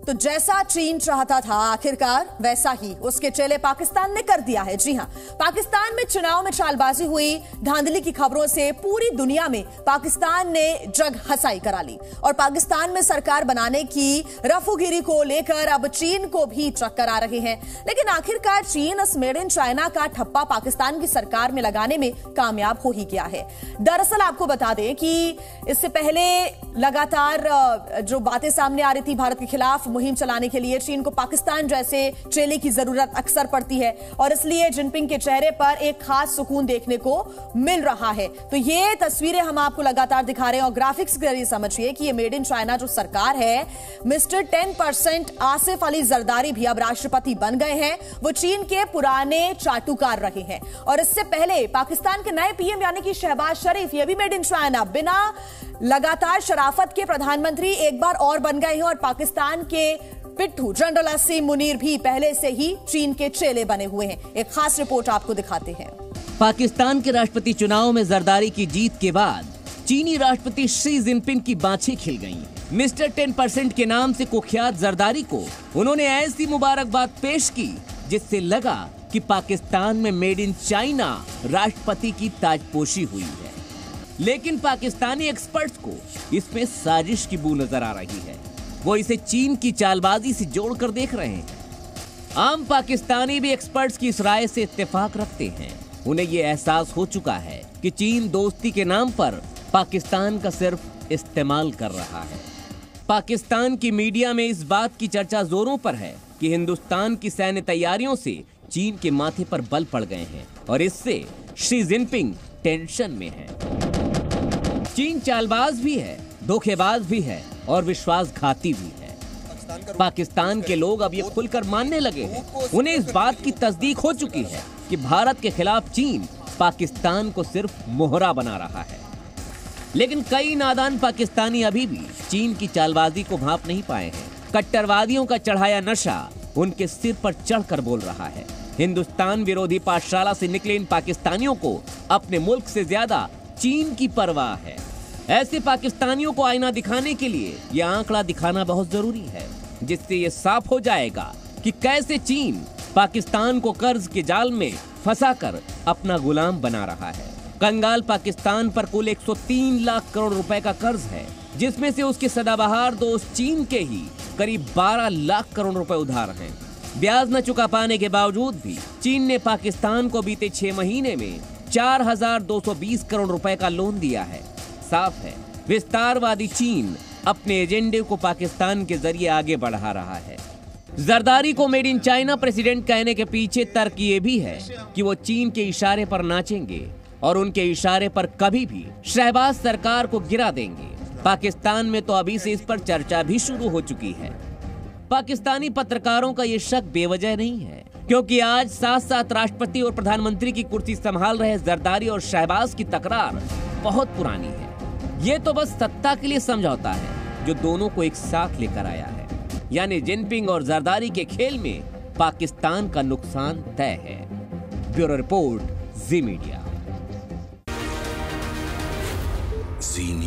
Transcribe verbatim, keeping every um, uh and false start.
तो जैसा चीन चाहता था आखिरकार वैसा ही उसके चेले पाकिस्तान ने कर दिया है। जी हां, पाकिस्तान में चुनाव में चालबाजी हुई, धांधली की खबरों से पूरी दुनिया में पाकिस्तान ने जग हंसाई करा ली और पाकिस्तान में सरकार बनाने की रफूगिरी को लेकर अब चीन को भी चक्कर आ रहे हैं। लेकिन आखिरकार चीन इस मेड इन चाइना का ठप्पा पाकिस्तान की सरकार में लगाने में कामयाब हो ही गया है। दरअसल आपको बता दें कि इससे पहले लगातार जो बातें सामने आ रही थी भारत के खिलाफ मुहिम चलाने के लिए चीन को पाकिस्तान जैसे चेले की जरूरत अक्सर पड़ती है और इसलिए जिनपिंग के चेहरे पर एक खास सुकून देखने को मिल रहा है। तो ये तस्वीरें हम आपको लगातार दिखा रहे हैं और ग्राफिक्स के जरिए समझिए कि ये मेड इन चाइना जो सरकार है, mister ten percent Asif Ali Zardari भी अब राष्ट्रपति बन गए हैं। वो चीन के पुराने चाटुकार रहे हैं और इससे पहले पाकिस्तान के नए पीएम यानी कि शहबाज शरीफ, ये भी मेड इन चाइना बिना लगातार शराफत के प्रधानमंत्री एक बार और बन गए हैं और पाकिस्तान के पिट्ठू जनरल असीम मुनीर भी पहले से ही चीन के चेले बने हुए हैं। एक खास रिपोर्ट आपको दिखाते हैं। पाकिस्तान के राष्ट्रपति चुनाव में जरदारी की जीत के बाद चीनी राष्ट्रपति शी जिनपिंग की बाछें खिल गईं। मिस्टर टेन परसेंट के नाम से कुख्यात जरदारी को उन्होंने ऐसी मुबारकबाद पेश की जिससे लगा कि पाकिस्तान में मेड इन चाइना राष्ट्रपति की ताजपोशी हुई है। लेकिन पाकिस्तानी एक्सपर्ट्स को इसमें साजिश की बू नजर आ रही है। वो इसे चीन की चालबाजी से जोड़कर देख रहे हैं। आम पाकिस्तानी भी एक्सपर्ट्स की इस राय से इत्तेफाक रखते हैं। उन्हें ये एहसास हो चुका है कि चीन दोस्ती के नाम पर पाकिस्तान का सिर्फ इस्तेमाल कर रहा है। पाकिस्तान की मीडिया में इस बात की चर्चा जोरों पर है कि हिंदुस्तान की सैन्य तैयारियों से चीन के माथे पर बल पड़ गए हैं और इससे शी जिनपिंग टेंशन में है। चीन चालबाज भी है, धोखेबाज भी है और विश्वासघाती भी है। पाकिस्तान के लोग अब ये खुलकर मानने लगे हैं। उन्हें इस बात की तस्दीक हो चुकी है कि भारत के खिलाफ चीन पाकिस्तान को सिर्फ मोहरा बना रहा है। लेकिन कई नादान पाकिस्तानी अभी भी चीन की चालबाजी को भांप नहीं पाए हैं। कट्टरवादियों का चढ़ाया नशा उनके सिर पर चढ़कर बोल रहा है। हिंदुस्तान विरोधी पाठशाला से निकले इन पाकिस्तानियों को अपने मुल्क से ज्यादा चीन की परवाह है। ऐसे पाकिस्तानियों को आईना दिखाने के लिए यह आंकड़ा दिखाना बहुत जरूरी है, जिससे ये साफ हो जाएगा कि कैसे चीन पाकिस्तान को कर्ज के जाल में फंसाकर अपना गुलाम बना रहा है। कंगाल पाकिस्तान पर कुल एक सौ तीन लाख करोड़ रुपए का कर्ज है, जिसमें से उसके सदाबहार दोस्त चीन के ही करीब बारह लाख करोड़ रुपए उधार हैं। ब्याज न चुका पाने के बावजूद भी चीन ने पाकिस्तान को बीते छह महीने में चार हजार दो सौ बीस करोड़ रुपए का लोन दिया है। साफ है, विस्तारवादी चीन अपने एजेंडे को पाकिस्तान के जरिए आगे बढ़ा रहा है। जरदारी को मेड इन चाइना प्रेसिडेंट कहने के पीछे तर्क ये भी है कि वो चीन के इशारे पर नाचेंगे और उनके इशारे पर कभी भी शहबाज सरकार को गिरा देंगे। पाकिस्तान में तो अभी से इस पर चर्चा भी शुरू हो चुकी है। पाकिस्तानी पत्रकारों का ये शक बेवजह नहीं है, क्योंकि आज साथ साथ राष्ट्रपति और प्रधानमंत्री की कुर्सी संभाल रहे जरदारी और शहबाज की तकरार बहुत पुरानी है। ये तो बस सत्ता के लिए समझौता है जो दोनों को एक साथ लेकर आया है। यानी जिनपिंग और जरदारी के खेल में पाकिस्तान का नुकसान तय है। Bureau report, Zee media.